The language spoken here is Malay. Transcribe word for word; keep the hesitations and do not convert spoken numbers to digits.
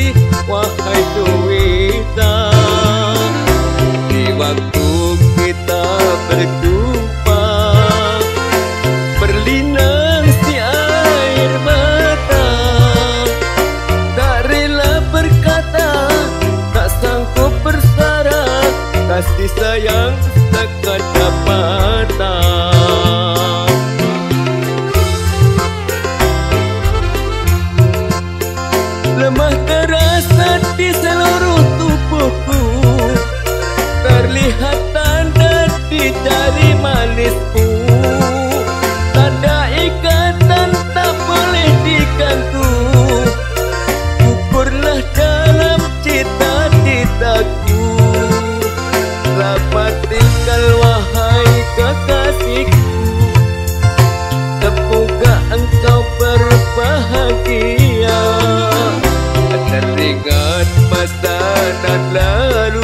kasih, wahai Suwita. Di waktu kita berjumpa, berlinang si air mata. Tak rela berkata, tak sanggup bersara, kasih sayang sekadar mata. Lemah terasa di seluruh tubuhku, terlihat tanda di jari manisku. Tanda ikatan tak boleh diganggu, gugurlah dalam cita-citaku. Selamat tinggal wahai kekasihku, semoga engkau berbahagia. Teringat masa dan lalu,